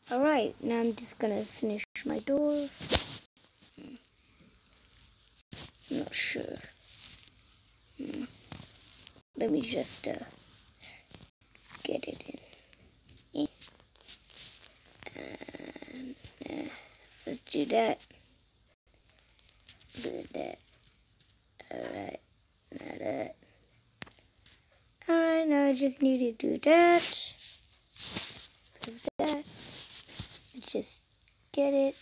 Alright, now I'm just gonna finish my door. Not sure. Let me just get it in. And let's do that. Do that. Alright, now that. Alright, now I just need to do that. Do that. Just get it.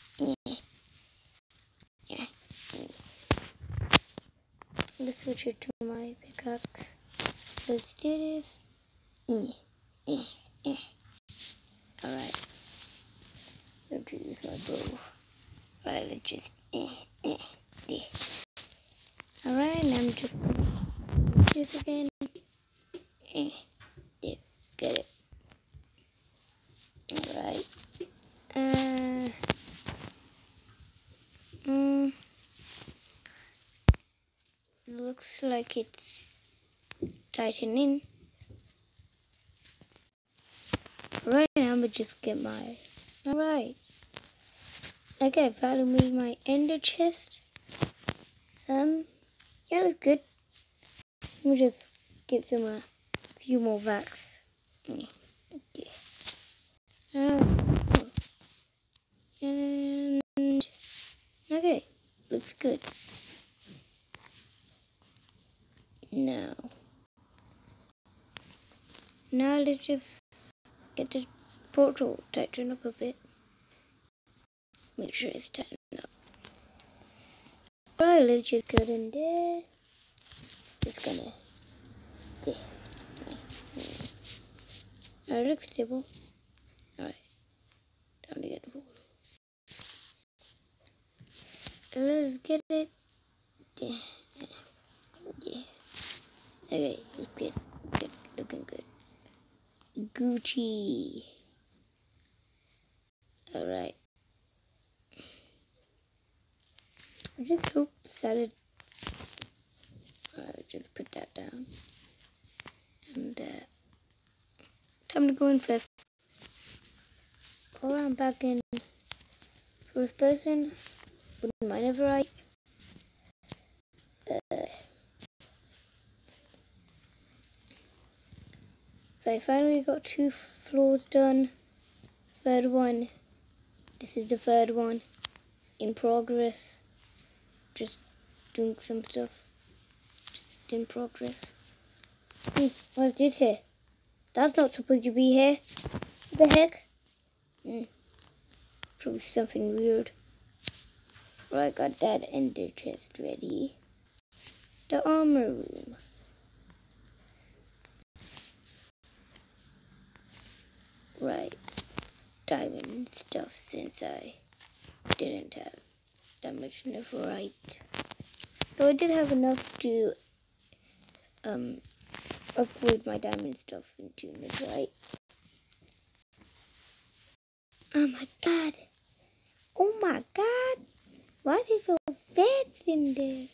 Yeah. Let's switch it to my pickaxe. Let's do this. Alright. Let's use my bow. Alright, let's just Alright, now I'm just gonna do this again. There, get it. Alright. Looks like it's tightening. Right now, I'm gonna just get my. Alright. Okay, finally made my ender chest. Yeah, that's good. Let me just get some a few more wax. Okay. And okay, looks good. Now let's just get the portal tightened up a bit. Make sure it's tightened up. Alright, let's just get in there. Just gonna. Alright, looks stable. Alright, time to get the portal. Let's get it. Yeah. Okay, it's good. Good, looking good. Gucci. Alright. I just hope salad. Alright, just put that down. And time to go in first. Go around back in first person. Wouldn't mind if I. So I finally got 2 floors done. Third one. This is the third one. In progress. Just doing some stuff. Just in progress. What's this here? That's not supposed to be here. What the heck? Probably something weird. Right, got that ender chest ready. The armor room. Right. Diamond stuff since I didn't have that much netherite. Though I did have enough to upgrade my diamond stuff into netherite. Oh my god! Oh my god! Why is there so beds in there?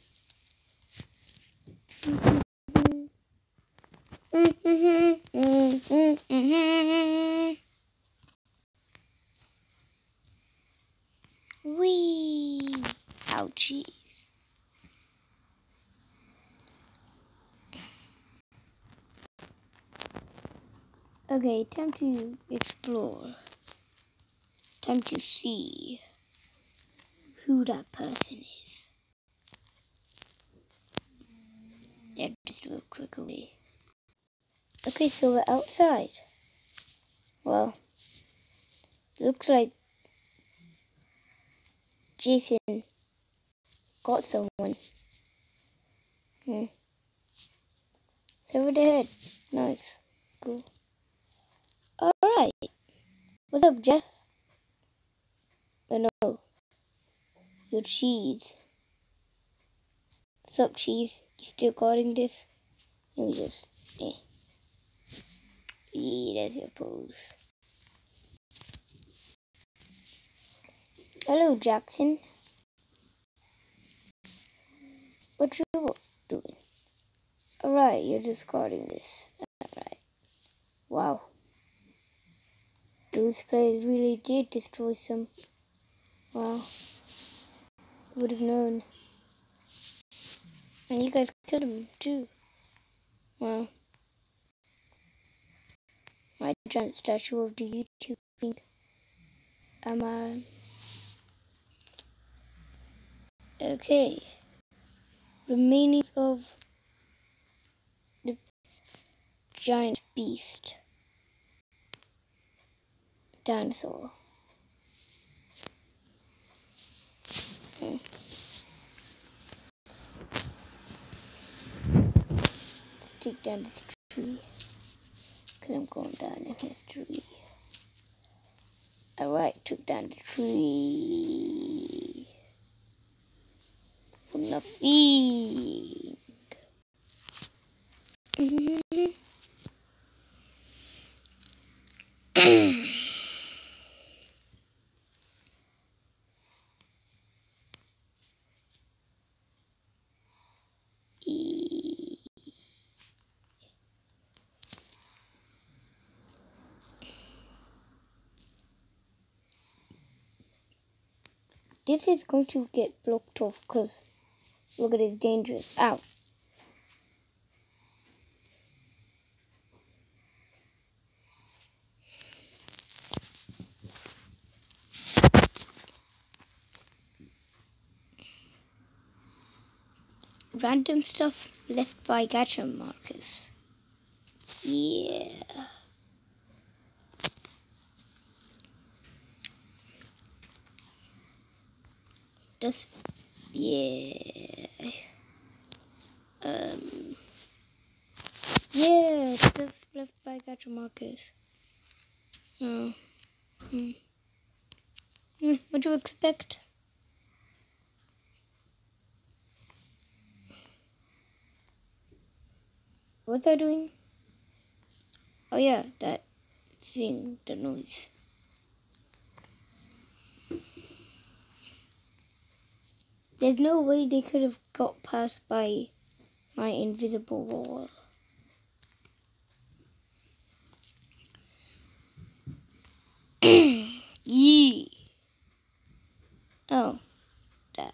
Wee! Ouchies. Okay, time to explore. Time to see who that person is. Yeah, just do a quick away. Okay, so we're outside. Well, looks like Jason got someone. It's over the head. Nice. Cool. Alright. What's up, Jeff? Oh no. Your cheese. What's up, cheese? You still guarding this? Let me just. Yeah, that's your pose. Hello, Jackson. What you doing? Alright, you're just guarding this. Alright. Wow. Dude. those players really did destroy some. Wow. Would have known. And you guys killed him too. Wow. My giant statue of the YouTube thing. Okay. Remaining of the giant beast. Dinosaur. Let's take down this tree. Because I'm going down in history. Alright, took down the tree. For nothing. This is going to get blocked off because look at it, it's dangerous. Ow. Random stuff left by Gacha Marcus. Yeah. Just, yeah. Yeah, stuff left by Gacha Marcus. Oh. What do you expect? What's I doing? Oh yeah, that thing, the noise. There's no way they could have got past by my invisible wall. Yee. Oh, that.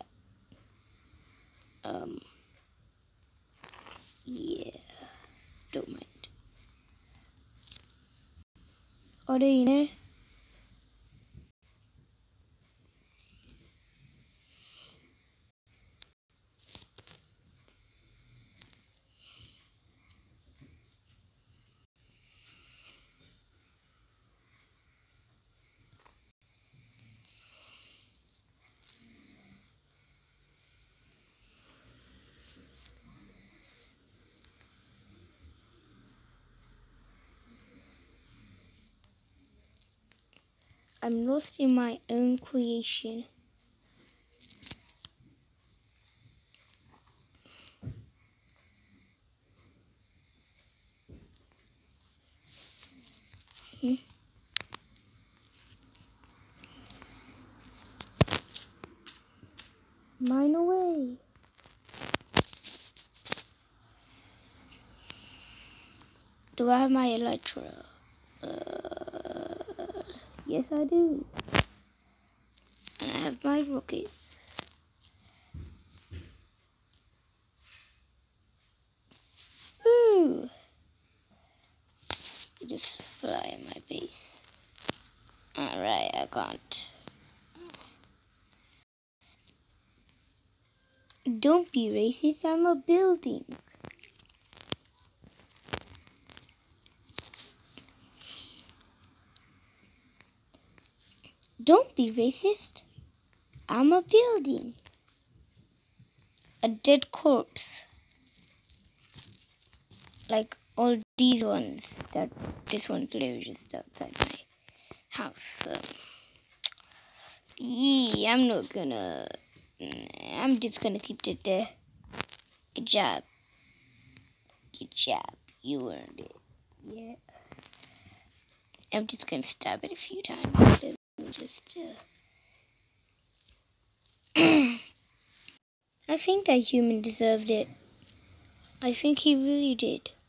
Yeah. Don't mind. Are they in there? I'm lost in my own creation. Mine away. Do I have my elytra? Yes, I do. And I have my rocket. Ooh. You just fly in my base. Alright, I can't. Don't be racist, I'm a building. Don't be racist, I'm a building. A dead corpse. Like all these ones. This one's literally just outside my house. So. Yeah, I'm not gonna. I'm just gonna keep it there. Good job. Good job. You earned it. Yeah. I'm just gonna stab it a few times. Let me just. I think that human deserved it. I think he really did.